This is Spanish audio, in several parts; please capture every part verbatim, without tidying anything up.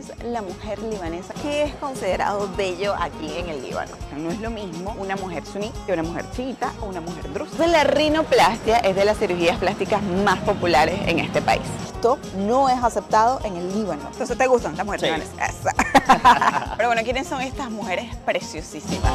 es la mujer libanesa? ¿Qué es considerado bello aquí en el Líbano? No es lo mismo una mujer suní que una mujer chiita o una mujer drusa. La rinoplastia es de las cirugías plásticas más populares en este país. Esto no es aceptado en el Líbano. Entonces, ¿te gustan las mujeres libanesas? Sí. Pero bueno, ¿quiénes son estas mujeres preciosísimas?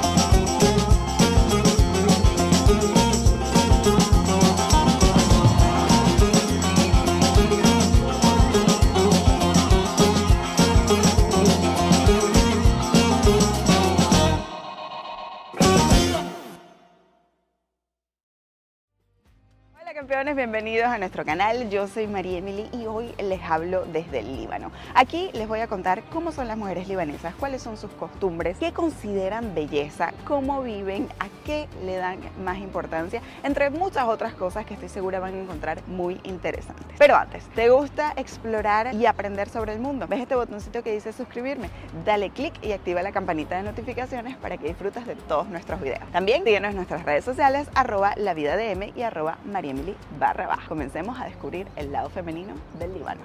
Campeones, bienvenidos a nuestro canal. Yo soy María Emily y hoy les hablo desde el Líbano. Aquí les voy a contar cómo son las mujeres libanesas, cuáles son sus costumbres, qué consideran belleza, cómo viven, a qué le dan más importancia, entre muchas otras cosas que estoy segura van a encontrar muy interesantes. Pero antes, ¿te gusta explorar y aprender sobre el mundo? ¿Ves este botoncito que dice suscribirme? Dale click y activa la campanita de notificaciones para que disfrutes de todos nuestros videos. También síguenos en nuestras redes sociales, arroba la vida de M y arroba María Emily barra baja. Comencemos a descubrir el lado femenino del Líbano.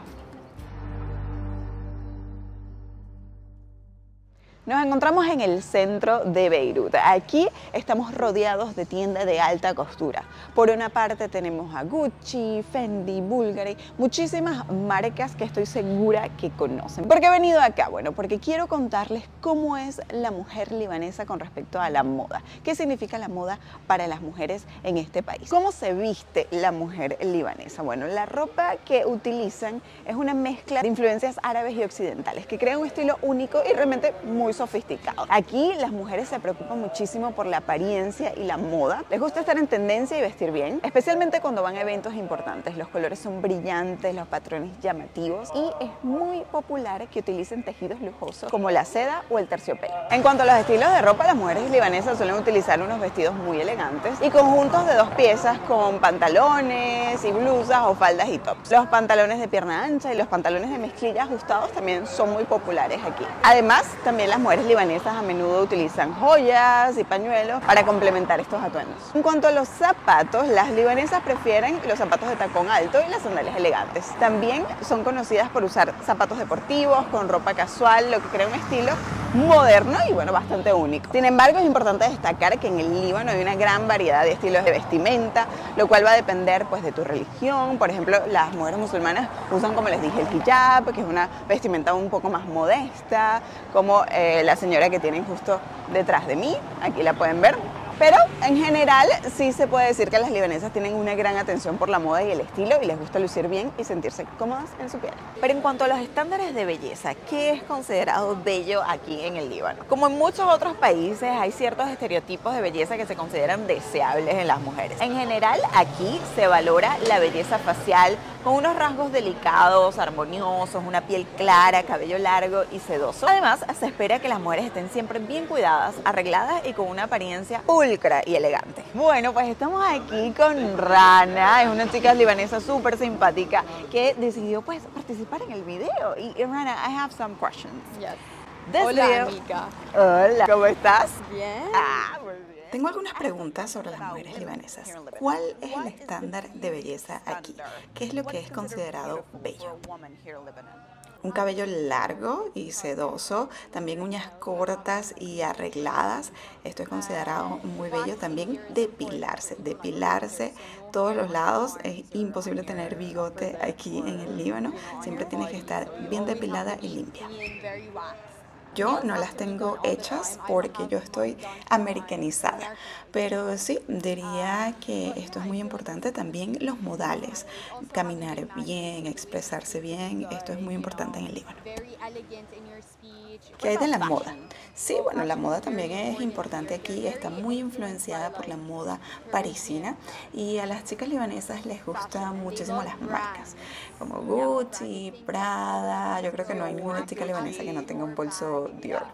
Nos encontramos en el centro de Beirut. Aquí estamos rodeados de tiendas de alta costura. Por una parte tenemos a Gucci, Fendi, Bulgari, muchísimas marcas que estoy segura que conocen. ¿Por qué he venido acá? Bueno, porque quiero contarles cómo es la mujer libanesa con respecto a la moda. ¿Qué significa la moda para las mujeres en este país? ¿Cómo se viste la mujer libanesa? Bueno, la ropa que utilizan es una mezcla de influencias árabes y occidentales que crea un estilo único y realmente muy sofisticado. Aquí las mujeres se preocupan muchísimo por la apariencia y la moda. Les gusta estar en tendencia y vestir bien, especialmente cuando van a eventos importantes. Los colores son brillantes, los patrones llamativos y es muy popular que utilicen tejidos lujosos como la seda o el terciopelo. En cuanto a los estilos de ropa, las mujeres libanesas suelen utilizar unos vestidos muy elegantes y conjuntos de dos piezas con pantalones y blusas o faldas y tops. Los pantalones de pierna ancha y los pantalones de mezclilla ajustados también son muy populares aquí. Además, también las mujeres libanesas a menudo utilizan joyas y pañuelos para complementar estos atuendos. En cuanto a los zapatos, las libanesas prefieren los zapatos de tacón alto y las sandalias elegantes. También son conocidas por usar zapatos deportivos con ropa casual, lo que crea un estilo moderno y bueno, bastante único. Sin embargo, es importante destacar que en el Líbano hay una gran variedad de estilos de vestimenta, lo cual va a depender pues de tu religión. Por ejemplo, las mujeres musulmanas usan, como les dije, el hijab, que es una vestimenta un poco más modesta, como eh, la señora que tienen justo detrás de mí, aquí la pueden ver. Pero en general sí se puede decir que las libanesas tienen una gran atención por la moda y el estilo y les gusta lucir bien y sentirse cómodas en su piel. Pero en cuanto a los estándares de belleza, ¿qué es considerado bello aquí en el Líbano? Como en muchos otros países, hay ciertos estereotipos de belleza que se consideran deseables en las mujeres. En general, aquí se valora la belleza facial con unos rasgos delicados, armoniosos, una piel clara, cabello largo y sedoso. Además, se espera que las mujeres estén siempre bien cuidadas, arregladas y con una apariencia pulcra y elegante. Bueno, pues estamos aquí con Rana, es una chica libanesa súper simpática que decidió pues participar en el video. Y, y Rana, I have some questions. Yes. This Hola, video... amiga. Hola, ¿cómo estás? Bien. Ah, muy bien. Tengo algunas preguntas sobre las mujeres libanesas. ¿Cuál es el estándar de belleza aquí? ¿Qué es lo que es considerado bello? Un cabello largo y sedoso, también uñas cortas y arregladas. Esto es considerado muy bello. También depilarse, depilarse todos los lados. Es imposible tener bigote aquí en el Líbano. Siempre tienes que estar bien depilada y limpia. Yo no las tengo hechas porque yo estoy americanizada, pero sí, diría que esto es muy importante. También los modales, caminar bien, expresarse bien, esto es muy importante en el Líbano. ¿Qué hay de la moda? Sí, bueno, la moda también es importante aquí, está muy influenciada por la moda parisina y a las chicas libanesas les gustan muchísimo las marcas como Gucci, Prada. Yo creo que no hay ninguna chica libanesa que no tenga un bolso Dior.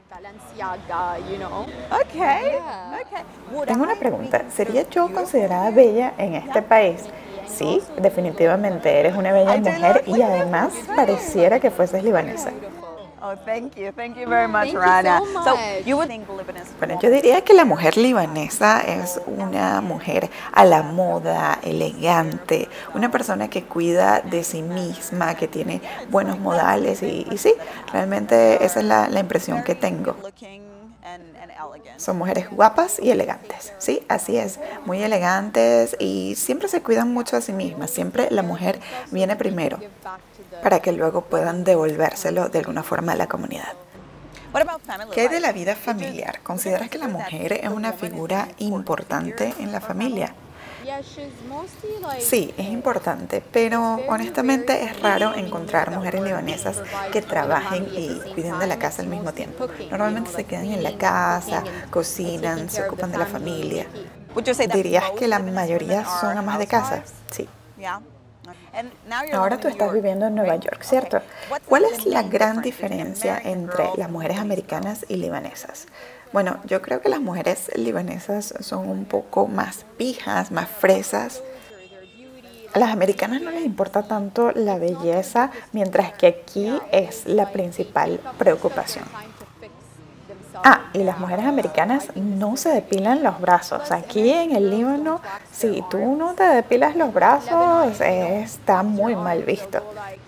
Okay, okay. Tengo una pregunta, ¿sería yo considerada bella en este país? Sí, definitivamente eres una bella mujer y además pareciera que fueses libanesa. Oh, thank you. Thank you very much, Rana. So, you would think Lebanese. Bueno, yo diría que la mujer libanesa es una mujer a la moda, elegante, una persona que cuida de sí misma, que tiene buenos modales y, y sí, realmente esa es la, la impresión que tengo. Son mujeres guapas y elegantes, sí, así es, muy elegantes y siempre se cuidan mucho a sí mismas, siempre la mujer viene primero para que luego puedan devolvérselo de alguna forma a la comunidad. ¿Qué hay de la vida familiar? ¿Consideras que la mujer es una figura importante en la familia? Sí, es importante, pero honestamente es raro encontrar mujeres libanesas que trabajen y cuiden de la casa al mismo tiempo. Normalmente se quedan en la casa, cocinan, se ocupan de la familia. ¿Dirías que la mayoría son amas de casa? Sí. Ahora tú estás viviendo en Nueva York, ¿cierto? ¿Cuál es la gran diferencia entre las mujeres americanas y libanesas? Bueno, yo creo que las mujeres libanesas son un poco más pijas, más fresas. A las americanas no les importa tanto la belleza, mientras que aquí es la principal preocupación. Ah, y las mujeres americanas no se depilan los brazos. Aquí en el Líbano, si tú no te depilas los brazos, eh, está muy mal visto.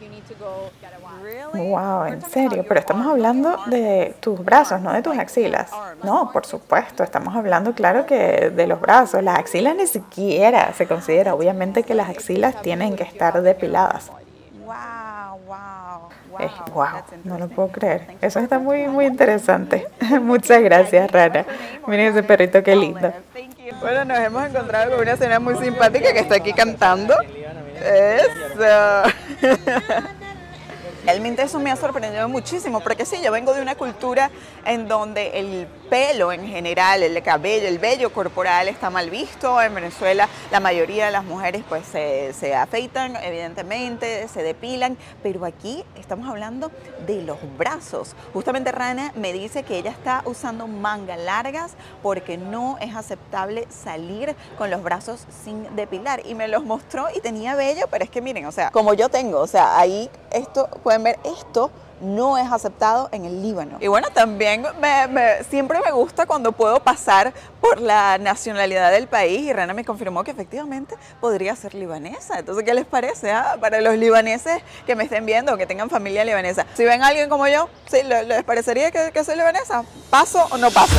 Wow, en serio, pero estamos hablando de tus brazos, no de tus axilas. No, por supuesto, estamos hablando, claro, que de los brazos. Las axilas ni siquiera se considera. Obviamente que las axilas tienen que estar depiladas. Wow, wow, wow. Eh, wow, no lo puedo creer. Eso está muy, muy interesante. Muchas gracias, Rana. Miren ese perrito, qué lindo. Bueno, nos hemos encontrado con una señora muy simpática que está aquí cantando. Eso. Realmente eso me ha sorprendido muchísimo, porque sí, yo vengo de una cultura en donde el pelo en general, el cabello, el vello corporal está mal visto. En Venezuela la mayoría de las mujeres pues se, se afeitan, evidentemente, se depilan, pero aquí estamos hablando de los brazos. Justamente Rana me dice que ella está usando mangas largas porque no es aceptable salir con los brazos sin depilar, y me los mostró y tenía vello, pero es que miren, o sea, como yo tengo, o sea, ahí esto, pueden ver, esto no es aceptado en el Líbano. Y bueno, también me, me, siempre me gusta cuando puedo pasar por la nacionalidad del país, y Rana me confirmó que efectivamente podría ser libanesa. Entonces, ¿qué les parece? Ah? Para los libaneses que me estén viendo, que tengan familia libanesa, si ven a alguien como yo, ¿sí, les parecería que, que soy libanesa? ¿Paso o no paso?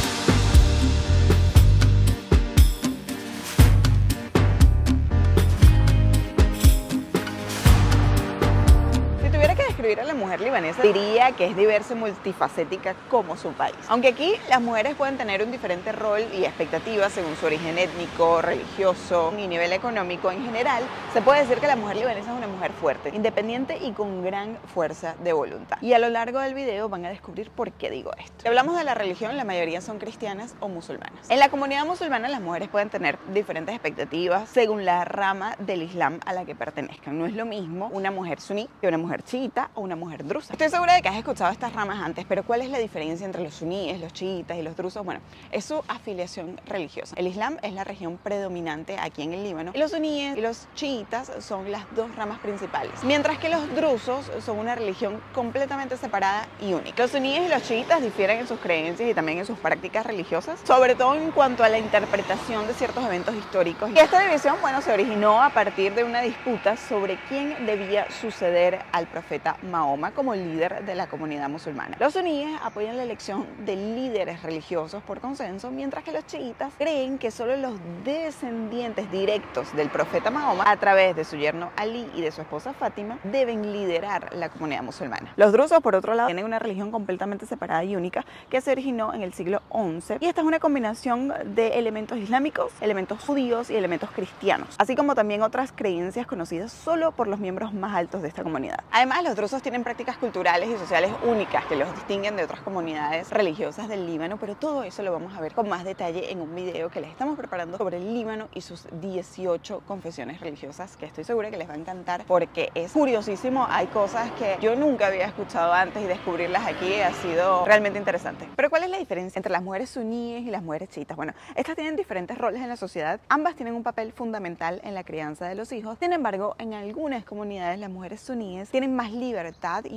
A la mujer libanesa, diría que es diversa y multifacética como su país. Aunque aquí las mujeres pueden tener un diferente rol y expectativas según su origen étnico, religioso y nivel económico, en general se puede decir que la mujer libanesa es una mujer fuerte, independiente y con gran fuerza de voluntad. Y a lo largo del video van a descubrir por qué digo esto. Si hablamos de la religión, la mayoría son cristianas o musulmanas. En la comunidad musulmana las mujeres pueden tener diferentes expectativas según la rama del Islam a la que pertenezcan. No es lo mismo una mujer suní que una mujer chiita o una mujer drusa. Estoy segura de que has escuchado estas ramas antes, pero ¿cuál es la diferencia entre los suníes, los chiitas y los drusos? Bueno, es su afiliación religiosa. El Islam es la religión predominante aquí en el Líbano, y los suníes y los chiitas son las dos ramas principales, mientras que los drusos son una religión completamente separada y única. Los suníes y los chiitas difieren en sus creencias y también en sus prácticas religiosas, sobre todo en cuanto a la interpretación de ciertos eventos históricos. Y esta división, bueno, se originó a partir de una disputa sobre quién debía suceder al profeta Mahoma como líder de la comunidad musulmana. Los suníes apoyan la elección de líderes religiosos por consenso, mientras que los chiitas creen que solo los descendientes directos del profeta Mahoma, a través de su yerno Ali y de su esposa Fátima, deben liderar la comunidad musulmana. Los drusos, por otro lado, tienen una religión completamente separada y única que se originó en el siglo once, y esta es una combinación de elementos islámicos, elementos judíos y elementos cristianos, así como también otras creencias conocidas solo por los miembros más altos de esta comunidad. Además, los drusos tienen prácticas culturales y sociales únicas que los distinguen de otras comunidades religiosas del Líbano, pero todo eso lo vamos a ver con más detalle en un video que les estamos preparando sobre el Líbano y sus dieciocho confesiones religiosas, que estoy segura que les va a encantar porque es curiosísimo. Hay cosas que yo nunca había escuchado antes y descubrirlas aquí ha sido realmente interesante. Pero ¿cuál es la diferencia entre las mujeres suníes y las mujeres chiitas? Bueno, estas tienen diferentes roles en la sociedad, ambas tienen un papel fundamental en la crianza de los hijos. Sin embargo, en algunas comunidades las mujeres suníes tienen más libertad y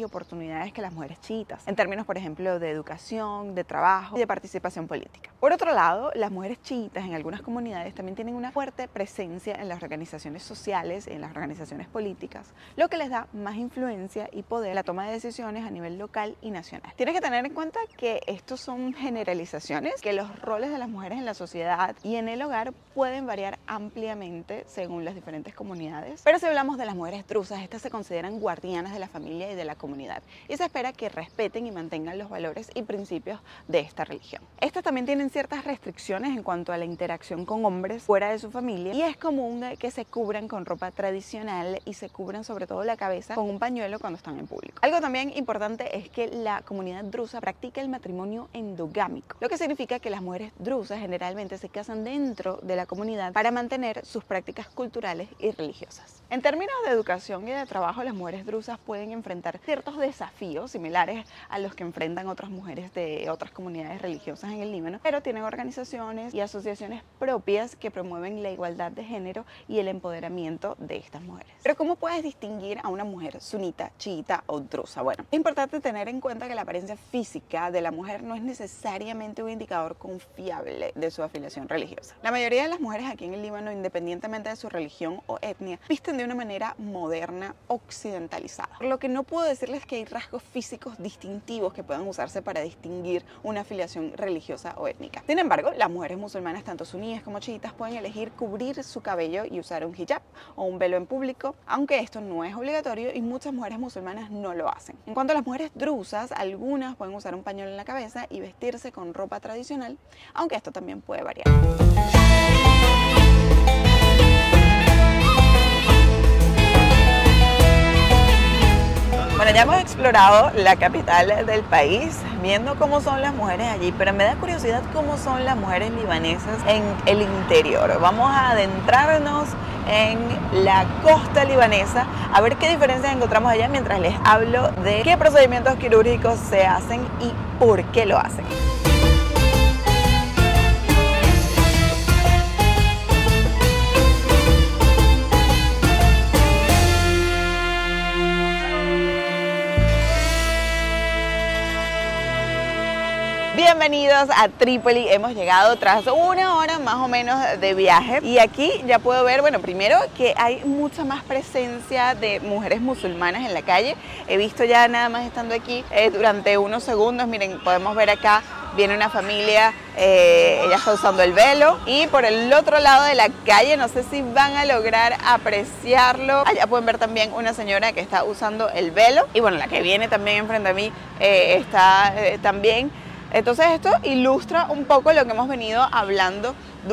oportunidades que las mujeres chiitas, en términos, por ejemplo, de educación, de trabajo y de participación política. Por otro lado, las mujeres chiitas en algunas comunidades también tienen una fuerte presencia en las organizaciones sociales, en las organizaciones políticas, lo que les da más influencia y poder en la toma de decisiones a nivel local y nacional. Tienes que tener en cuenta que estos son generalizaciones, que los roles de las mujeres en la sociedad y en el hogar pueden variar ampliamente según las diferentes comunidades, pero si hablamos de las mujeres drusas, estas se consideran guardianas de la familia y de la comunidad y se espera que respeten y mantengan los valores y principios de esta religión. Estas también tienen ciertas restricciones en cuanto a la interacción con hombres fuera de su familia y es común que se cubran con ropa tradicional y se cubran sobre todo la cabeza con un pañuelo cuando están en público. Algo también importante es que la comunidad drusa practica el matrimonio endogámico, lo que significa que las mujeres drusas generalmente se casan dentro de la comunidad para mantener sus prácticas culturales y religiosas. En términos de educación y de trabajo, las mujeres drusas pueden enfrentar ciertos desafíos similares a los que enfrentan otras mujeres de otras comunidades religiosas en el Líbano, pero tienen organizaciones y asociaciones propias que promueven la igualdad de género y el empoderamiento de estas mujeres. Pero ¿cómo puedes distinguir a una mujer sunita, chiita o drusa? Bueno, es importante tener en cuenta que la apariencia física de la mujer no es necesariamente un indicador confiable de su afiliación religiosa. La mayoría de las mujeres aquí en el Líbano, independientemente de su religión o etnia, visten de una manera moderna, occidentalizada. Por lo que no puedo decirles que hay rasgos físicos distintivos que puedan usarse para distinguir una afiliación religiosa o étnica. Sin embargo, las mujeres musulmanas, tanto suníes como chiitas, pueden elegir cubrir su cabello y usar un hijab o un velo en público, aunque esto no es obligatorio y muchas mujeres musulmanas no lo hacen. En cuanto a las mujeres drusas, algunas pueden usar un pañuelo en la cabeza y vestirse con ropa tradicional, aunque esto también puede variar. Bueno, ya hemos explorado la capital del país, viendo cómo son las mujeres allí, pero me da curiosidad cómo son las mujeres libanesas en el interior. Vamos a adentrarnos en la costa libanesa a ver qué diferencias encontramos allá mientras les hablo de qué procedimientos quirúrgicos se hacen y por qué lo hacen. Bienvenidos a Trípoli, hemos llegado tras una hora más o menos de viaje y aquí ya puedo ver, bueno, primero que hay mucha más presencia de mujeres musulmanas en la calle. He visto ya nada más estando aquí eh, durante unos segundos, miren, podemos ver acá, viene una familia, eh, ella está usando el velo y por el otro lado de la calle, no sé si van a lograr apreciarlo, allá pueden ver también una señora que está usando el velo y bueno, la que viene también enfrente a mí eh, está eh, también. Entonces esto ilustra un poco lo que hemos venido hablando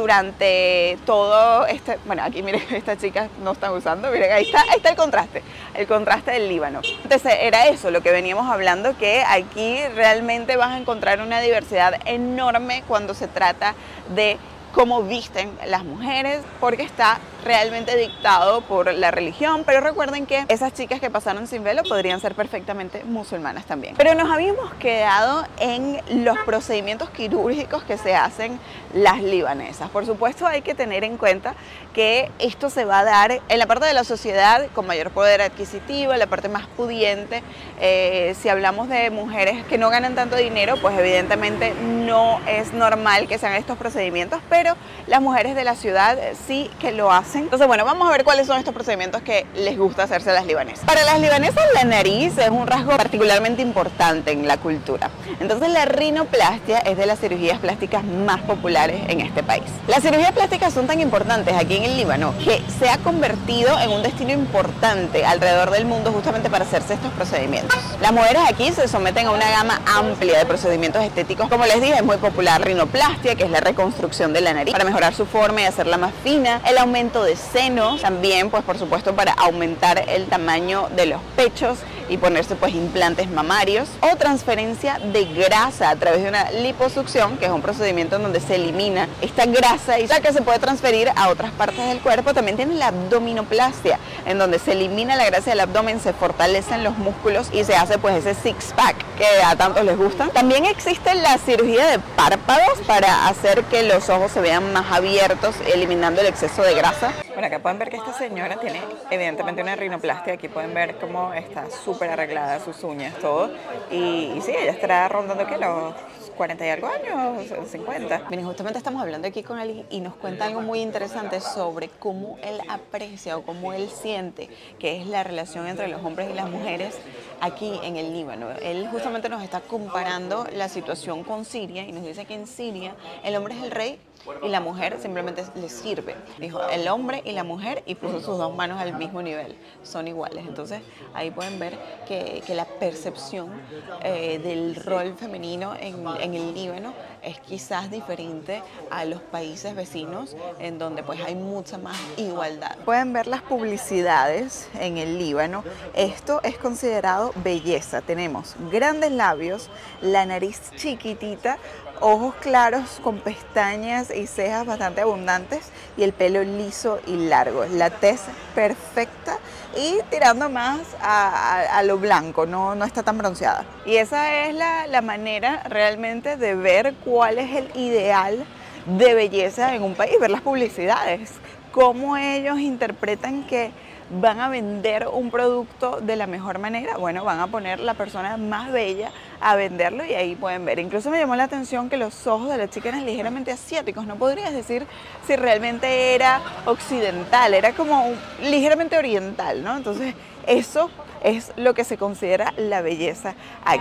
durante todo este... Bueno, aquí miren, estas chicas no están usando, miren, ahí está, ahí está el contraste, el contraste del Líbano. Entonces era eso lo que veníamos hablando, que aquí realmente vas a encontrar una diversidad enorme cuando se trata de cómo visten las mujeres, porque está realmente dictado por la religión, pero recuerden que esas chicas que pasaron sin velo podrían ser perfectamente musulmanas también. Pero nos habíamos quedado en los procedimientos quirúrgicos que se hacen las libanesas. Por supuesto hay que tener en cuenta que esto se va a dar en la parte de la sociedad con mayor poder adquisitivo, en la parte más pudiente. Eh, si hablamos de mujeres que no ganan tanto dinero, pues evidentemente no es normal que sean estos procedimientos, pero las mujeres de la ciudad sí que lo hacen. Entonces, bueno, vamos a ver cuáles son estos procedimientos que les gusta hacerse a las libanesas. Para las libanesas, la nariz es un rasgo particularmente importante en la cultura. Entonces, la rinoplastia es de las cirugías plásticas más populares en este país. Las cirugías plásticas son tan importantes aquí en el Líbano que se ha convertido en un destino importante alrededor del mundo justamente para hacerse estos procedimientos. Las mujeres aquí se someten a una gama amplia de procedimientos estéticos. Como les dije, es muy popular rinoplastia, que es la reconstrucción de la nariz para mejorar su forma y hacerla más fina, el aumento de senos, también pues por supuesto para aumentar el tamaño de los pechos y ponerse pues implantes mamarios, o transferencia de grasa a través de una liposucción, que es un procedimiento en donde se elimina esta grasa y ya que se puede transferir a otras partes del cuerpo. También tiene la abdominoplastia, en donde se elimina la grasa del abdomen, se fortalecen los músculos y se hace pues ese six pack que a tantos les gusta. También existe la cirugía de párpados para hacer que los ojos se vean más abiertos, eliminando el exceso de grasa. Bueno, acá pueden ver que esta señora tiene evidentemente una rinoplastia. Aquí pueden ver cómo está su súper arreglada, sus uñas, todo. Y, y sí, ella estará rondando que los cuarenta y algo años, cincuenta. Miren, justamente estamos hablando aquí con él y nos cuenta algo muy interesante sobre cómo él aprecia o cómo él siente que es la relación entre los hombres y las mujeres aquí en el Líbano. Él justamente nos está comparando la situación con Siria y nos dice que en Siria el hombre es el rey y la mujer simplemente le sirve. Dijo el hombre y la mujer y puso sus dos manos al mismo nivel, son iguales. Entonces ahí pueden ver que, que la percepción eh, del rol femenino en, en el Líbano es quizás diferente a los países vecinos en donde pues hay mucha más igualdad. Pueden ver las publicidades en el Líbano. Esto es considerado belleza. Tenemos grandes labios, la nariz chiquitita, ojos claros con pestañas y cejas bastante abundantes y el pelo liso y largo, la tez perfecta y tirando más a, a, a lo blanco, no, no está tan bronceada. Y esa es la, la manera realmente de ver cuál es el ideal de belleza en un país, ver las publicidades, cómo ellos interpretan que van a vender un producto de la mejor manera. Bueno, van a poner la persona más bella a venderlo y ahí pueden ver. Incluso me llamó la atención que los ojos de la chica eran ligeramente asiáticos. No podrías decir si realmente era occidental, era como ligeramente oriental, ¿no? Entonces eso es lo que se considera la belleza aquí.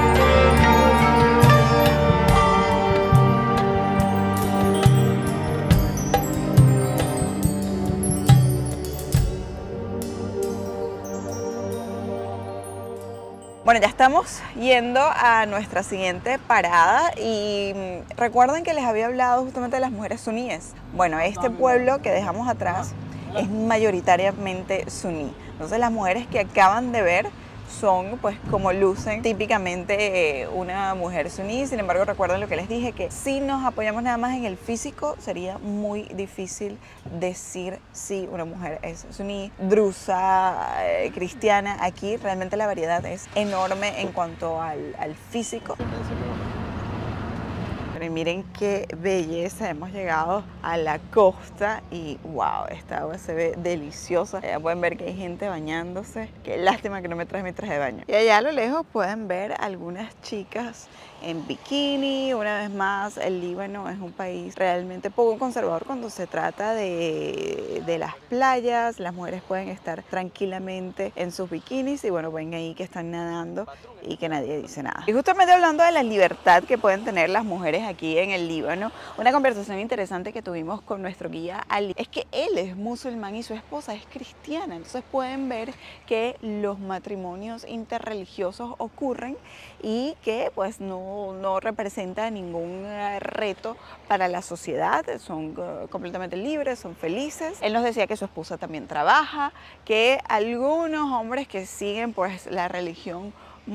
Bueno, ya estamos yendo a nuestra siguiente parada y recuerden que les había hablado justamente de las mujeres suníes. Bueno, este pueblo que dejamos atrás es mayoritariamente suní. Entonces las mujeres que acaban de ver son pues como lucen típicamente eh, una mujer suní. Sin embargo, recuerden lo que les dije, que si nos apoyamos nada más en el físico sería muy difícil decir si una mujer es suní, drusa, eh, cristiana. Aquí realmente la variedad es enorme en cuanto al, al físico. Pero miren qué belleza, hemos llegado a la costa y wow, esta agua se ve deliciosa. Ya pueden ver que hay gente bañándose. Qué lástima que no me traje mi traje de baño. Y allá a lo lejos pueden ver algunas chicas en bikini. Una vez más, el Líbano es un país realmente poco conservador cuando se trata de, de las playas. Las mujeres pueden estar tranquilamente en sus bikinis y bueno, ven ahí que están nadando y que nadie dice nada. Y justamente hablando de la libertad que pueden tener las mujeres aquí en el Líbano, una conversación interesante que tuvimos con nuestro guía Ali es que él es musulmán y su esposa es cristiana. Entonces pueden ver que los matrimonios interreligiosos ocurren y que pues no, no representa ningún reto para la sociedad, son uh, completamente libres, son felices. Él nos decía que su esposa también trabaja, que algunos hombres que siguen pues la religión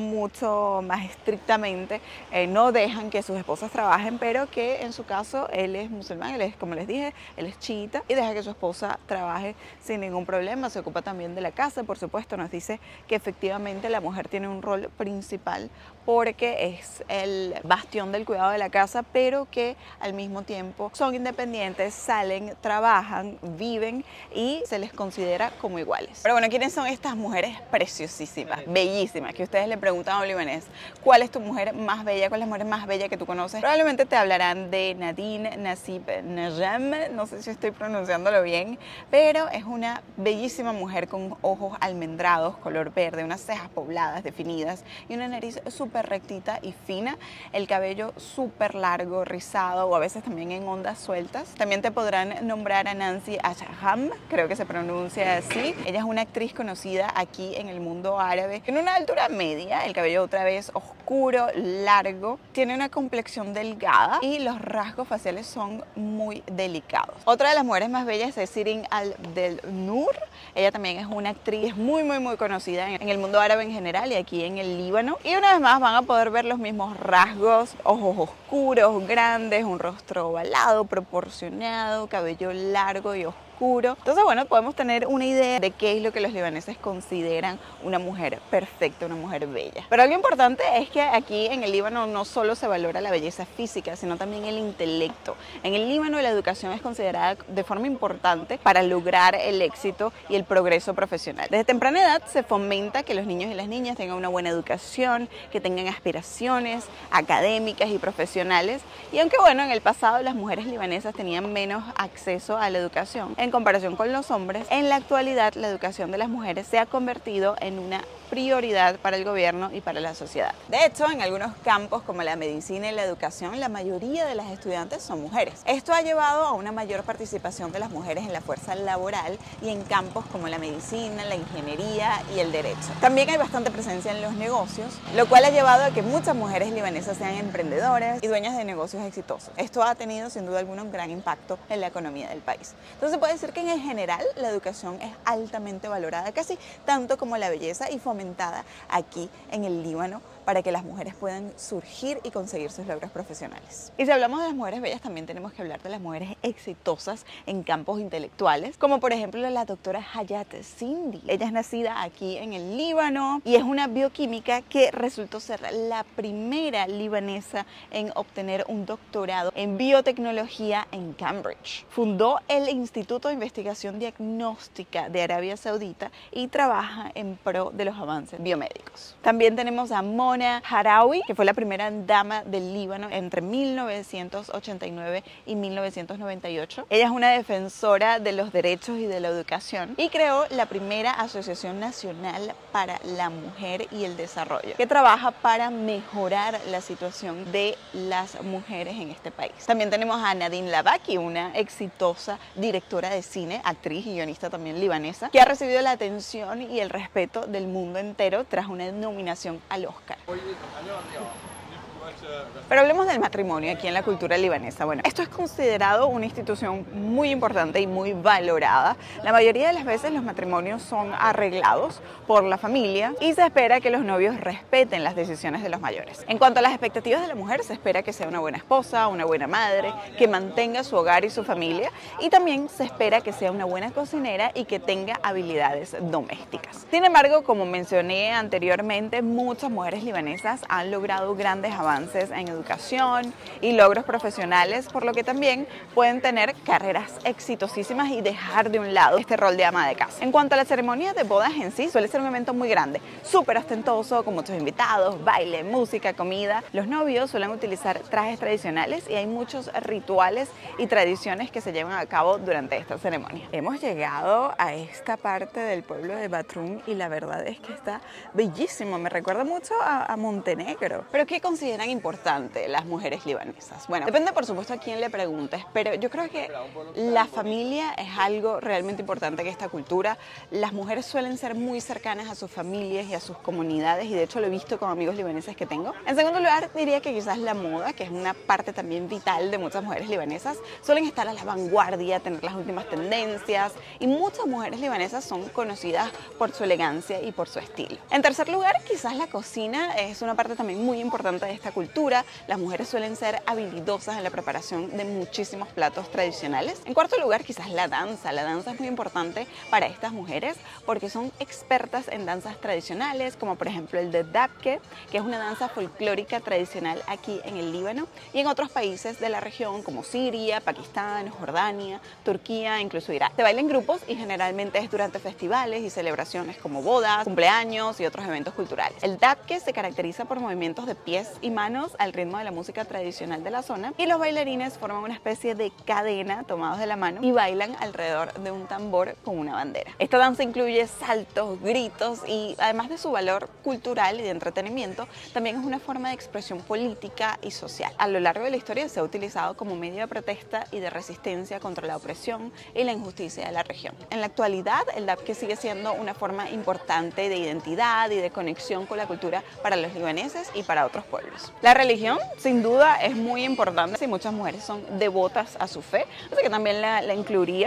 mucho más estrictamente eh, no dejan que sus esposas trabajen, pero que en su caso él es musulmán, él es, como les dije, él es chiita y deja que su esposa trabaje sin ningún problema. Se ocupa también de la casa, por supuesto. Nos dice que efectivamente la mujer tiene un rol principal porque es el bastión del cuidado de la casa, pero que al mismo tiempo son independientes, salen, trabajan, viven y se les considera como iguales. Pero bueno, ¿quiénes son estas mujeres preciosísimas, bellísimas, que ustedes le preguntan a un libanés cuál es tu mujer más bella, cuál es la mujer más bella que tú conoces? Probablemente te hablarán de Nadine Nassib Najam, no sé si estoy pronunciándolo bien, pero es una bellísima mujer con ojos almendrados, color verde, unas cejas pobladas, definidas y una nariz súper rectita y fina, el cabello súper largo, rizado o a veces también en ondas sueltas. También te podrán nombrar a Nancy Ashaham, creo que se pronuncia así. Ella es una actriz conocida aquí en el mundo árabe, en una altura media, el cabello otra vez oscuro, largo, tiene una complexión delgada y los rasgos faciales son muy delicados. Otra de las mujeres más bellas es Sirin Al-Del-Nur. Ella también es una actriz muy muy muy conocida en el mundo árabe en general y aquí en el Líbano. Y una vez más van a poder ver los mismos rasgos, ojos oscuros, grandes, un rostro ovalado, proporcionado, cabello largo y oscuro, oscuro. Entonces, bueno, podemos tener una idea de qué es lo que los libaneses consideran una mujer perfecta, una mujer bella. Pero algo importante es que aquí en el Líbano no solo se valora la belleza física, sino también el intelecto. En el Líbano la educación es considerada de forma importante para lograr el éxito y el progreso profesional. Desde temprana edad se fomenta que los niños y las niñas tengan una buena educación, que tengan aspiraciones académicas y profesionales. Y aunque bueno, en el pasado las mujeres libanesas tenían menos acceso a la educación en comparación con los hombres, en la actualidad la educación de las mujeres se ha convertido en una prioridad para el gobierno y para la sociedad. De hecho, en algunos campos como la medicina y la educación, la mayoría de las estudiantes son mujeres. Esto ha llevado a una mayor participación de las mujeres en la fuerza laboral y en campos como la medicina, la ingeniería y el derecho. También hay bastante presencia en los negocios, lo cual ha llevado a que muchas mujeres libanesas sean emprendedoras y dueñas de negocios exitosos. Esto ha tenido sin duda alguna un gran impacto en la economía del país. Entonces puede decir que en general la educación es altamente valorada, casi tanto como la belleza, y fomentada aquí en el Líbano para que las mujeres puedan surgir y conseguir sus logros profesionales. Y si hablamos de las mujeres bellas, también tenemos que hablar de las mujeres exitosas en campos intelectuales, como por ejemplo la doctora Hayat Zindi. Ella es nacida aquí en el Líbano y es una bioquímica que resultó ser la primera libanesa en obtener un doctorado en biotecnología en Cambridge. Fundó el Instituto de Investigación Diagnóstica de Arabia Saudita y trabaja en pro de los avances biomédicos. También tenemos a Mona Harawi, que fue la primera dama del Líbano entre mil novecientos ochenta y nueve y mil novecientos noventa y ocho. Ella es una defensora de los derechos y de la educación y creó la primera Asociación Nacional para la Mujer y el Desarrollo, que trabaja para mejorar la situación de las mujeres en este país. También tenemos a Nadine Labaki, una exitosa directora de cine, actriz y guionista también libanesa, que ha recibido la atención y el respeto del mundo entero tras una nominación al Oscar. Pero hablemos del matrimonio aquí en la cultura libanesa. Bueno, esto es considerado una institución muy importante y muy valorada. La mayoría de las veces los matrimonios son arreglados por la familia y se espera que los novios respeten las decisiones de los mayores. En cuanto a las expectativas de la mujer, se espera que sea una buena esposa, una buena madre, que mantenga su hogar y su familia, y también se espera que sea una buena cocinera y que tenga habilidades domésticas. Sin embargo, como mencioné anteriormente, muchas mujeres libanesas han logrado grandes avances en educación y logros profesionales, por lo que también pueden tener carreras exitosísimas y dejar de un lado este rol de ama de casa. En cuanto a la ceremonia de bodas en sí, suele ser un evento muy grande, súper ostentoso, con muchos invitados, baile, música, comida. Los novios suelen utilizar trajes tradicionales y hay muchos rituales y tradiciones que se llevan a cabo durante esta ceremonia. Hemos llegado a esta parte del pueblo de Batum y la verdad es que está bellísimo, me recuerda mucho a, a Montenegro. ¿Pero qué consideran importante las mujeres libanesas? Bueno, depende por supuesto a quién le preguntes, pero yo creo que la familia es algo realmente importante en esta cultura. Las mujeres suelen ser muy cercanas a sus familias y a sus comunidades, y de hecho lo he visto con amigos libaneses que tengo. En segundo lugar, diría que quizás la moda, que es una parte también vital de muchas mujeres libanesas, suelen estar a la vanguardia, tener las últimas tendencias, y muchas mujeres libanesas son conocidas por su elegancia y por su estilo. En tercer lugar, quizás la cocina es una parte también muy importante de esta cultura. Las mujeres suelen ser habilidosas en la preparación de muchísimos platos tradicionales. En cuarto lugar, quizás la danza. La danza es muy importante para estas mujeres porque son expertas en danzas tradicionales, como por ejemplo el de Dabke, que es una danza folclórica tradicional aquí en el Líbano y en otros países de la región como Siria, Pakistán, Jordania, Turquía, incluso Irak. Se baila en grupos y generalmente es durante festivales y celebraciones como bodas, cumpleaños y otros eventos culturales. El Dabke se caracteriza por movimientos de pies y manos al ritmo de la música tradicional de la zona, y los bailarines forman una especie de cadena tomados de la mano y bailan alrededor de un tambor con una bandera. Esta danza incluye saltos, gritos, y además de su valor cultural y de entretenimiento, también es una forma de expresión política y social. A lo largo de la historia se ha utilizado como medio de protesta y de resistencia contra la opresión y la injusticia de la región. En la actualidad, el Dabke sigue siendo una forma importante de identidad y de conexión con la cultura para los libaneses y para otros pueblos. La religión, sin duda, es muy importante y muchas mujeres son devotas a su fe, así que también la, la incluiría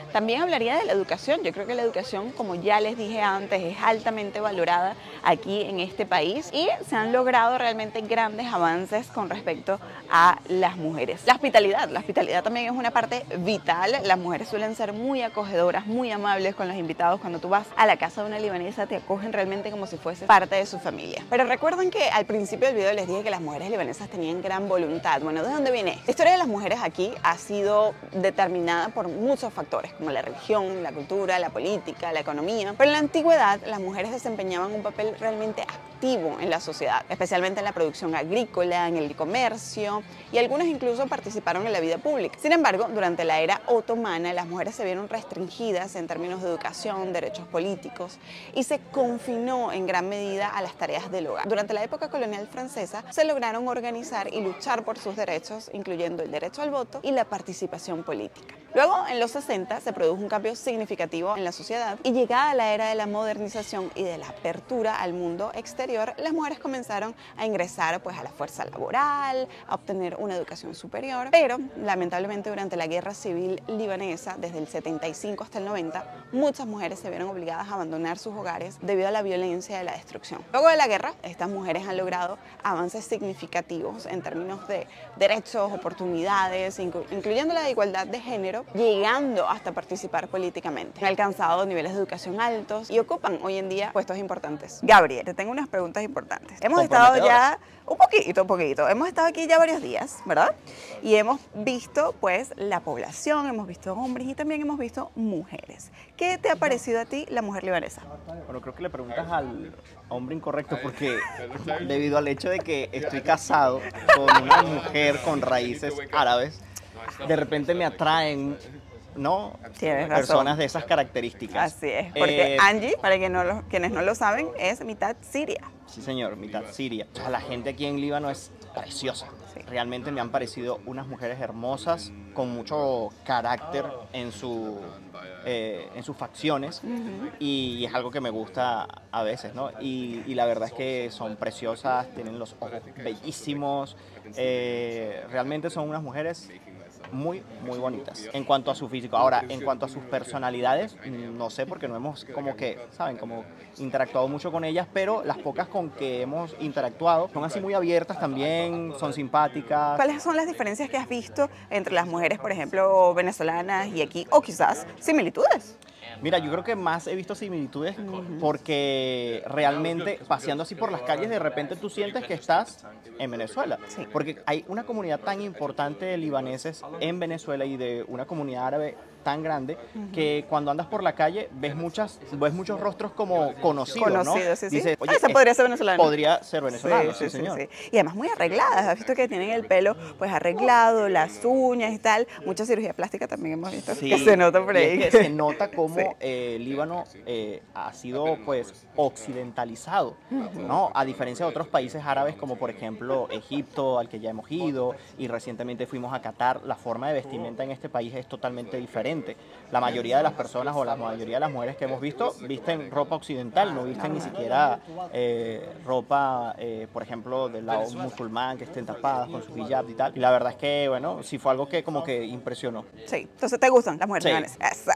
También hablaría de la educación. Yo creo que la educación, como ya les dije antes, es altamente valorada aquí en este país y se han logrado realmente grandes avances con respecto a las mujeres. La hospitalidad, la hospitalidad también es una parte vital. Las mujeres suelen ser muy acogedoras, muy amables con los invitados. Cuando tú vas a la casa de una libanesa te acogen realmente como si fuese parte de su familia. Pero recuerden que al principio del video les dije que las mujeres libanesas tenían gran voluntad. Bueno, ¿de dónde viene? La historia de las mujeres aquí ha sido determinada por muchos factores, como la religión, la cultura, la política, la economía. Pero en la antigüedad las mujeres desempeñaban un papel realmente activo en la sociedad, especialmente en la producción agrícola, en el comercio, y algunas incluso participaron en la vida pública. Sin embargo, durante la era otomana las mujeres se vieron restringidas en términos de educación, derechos políticos, y se confinó en gran medida a las tareas del hogar. Durante la época colonial francesa se lograron organizar y luchar por sus derechos, incluyendo el derecho al voto y la participación política. Luego, en los sesenta, se produjo un cambio significativo en la sociedad y llegada la era de la modernización y de la apertura al mundo exterior, las mujeres comenzaron a ingresar pues, a la fuerza laboral, a obtener una educación superior, pero lamentablemente durante la guerra civil libanesa, desde el setenta y cinco hasta el noventa, muchas mujeres se vieron obligadas a abandonar sus hogares debido a la violencia y la destrucción. Luego de la guerra, estas mujeres han logrado avances significativos en términos de derechos, oportunidades, inclu incluyendo la igualdad de género, llegando hasta participar políticamente. Han alcanzado niveles de educación altos y ocupan hoy en día puestos importantes. Gabriel, te tengo unas preguntas importantes. Hemos estado ya un poquito, un poquito. Hemos estado aquí ya varios días, ¿verdad? Y hemos visto pues la población, hemos visto hombres y también hemos visto mujeres. ¿Qué te ha parecido a ti la mujer libanesa? Bueno, creo que le preguntas al hombre incorrecto porque debido al hecho de que estoy casado con una mujer con raíces árabes, de repente me atraen, ¿no? Personas de esas características. Así es, porque eh, Angie, para que no lo, quienes no lo saben, es mitad siria. Sí, señor, mitad siria. La gente aquí en Líbano es preciosa. Sí. Realmente me han parecido unas mujeres hermosas, con mucho carácter en, su, eh, en sus facciones, uh-huh. y, y es algo que me gusta a veces, ¿no? Y, y la verdad es que son preciosas, tienen los ojos bellísimos, eh, realmente son unas mujeres muy, muy bonitas en cuanto a su físico. Ahora, en cuanto a sus personalidades, no sé, porque no hemos como que, ¿saben? Como interactuado mucho con ellas, pero las pocas con que hemos interactuado son así muy abiertas también, son simpáticas. ¿Cuáles son las diferencias que has visto entre las mujeres, por ejemplo, venezolanas y aquí, o quizás similitudes? Mira, yo creo que más he visto similitudes porque realmente paseando así por las calles de repente tú sientes que estás en Venezuela. Sí. Porque hay una comunidad tan importante de libaneses en Venezuela y de una comunidad árabe tan grande uh-huh. que cuando andas por la calle ves muchas ves muchos rostros como conocidos, conocidos, ¿no? Sí, sí. Dices, oye, ah, esa podría ser venezolana. Podría ser venezolana, sí, sí, sí, señor. Sí, sí. Y además muy arregladas, has visto que tienen el pelo pues arreglado, las uñas y tal, mucha cirugía plástica también hemos visto, sí, que se nota por ahí. Es que se nota cómo sí. eh, Líbano eh, ha sido pues occidentalizado, uh-huh. ¿no? A diferencia de otros países árabes como por ejemplo Egipto, al que ya hemos ido, y recientemente fuimos a Qatar, la forma de vestimenta en este país es totalmente diferente. La mayoría de las personas o la mayoría de las mujeres que hemos visto visten ropa occidental, no visten ni siquiera eh, ropa, eh, por ejemplo, del lado musulmán, que estén tapadas con su hijab y tal. Y la verdad es que, bueno, sí fue algo que como que impresionó. Sí, entonces ¿te gustan las mujeres libanesas?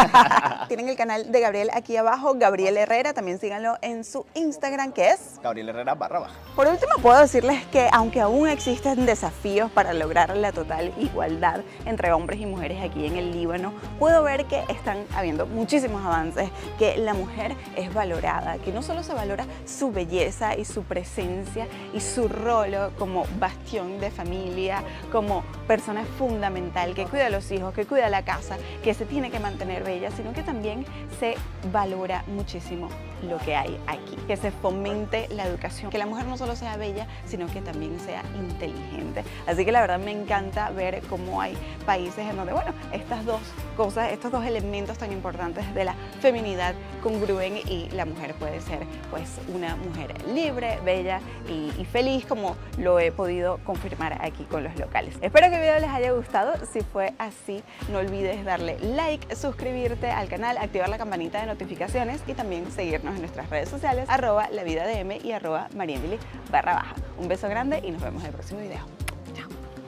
Sí. Tienen el canal de Gabriel aquí abajo, Gabriel Herrera, también síganlo en su Instagram, que es Gabriel Herrera barra baja. Por último, puedo decirles que aunque aún existen desafíos para lograr la total igualdad entre hombres y mujeres aquí en el Líbano, puedo ver que están habiendo muchísimos avances, que la mujer es valorada, que no solo se valora su belleza y su presencia y su rol como bastión de familia, como persona fundamental que cuida a los hijos, que cuida la casa, que se tiene que mantener bella, sino que también se valora muchísimo lo que hay aquí, que se fomente la educación, que la mujer no solo sea bella, sino que también sea inteligente. Así que la verdad me encanta ver cómo hay países en donde, bueno, estas dos cosas, estos dos elementos tan importantes de la feminidad congruen y la mujer puede ser pues una mujer libre, bella y, y feliz, como lo he podido confirmar aquí con los locales. Espero que el video les haya gustado. Si fue así, no olvides darle like, suscribirte al canal, activar la campanita de notificaciones y también seguirnos en nuestras redes sociales, arroba lavidadm y arroba mariemily barra baja. Un beso grande y nos vemos en el próximo video. Chao.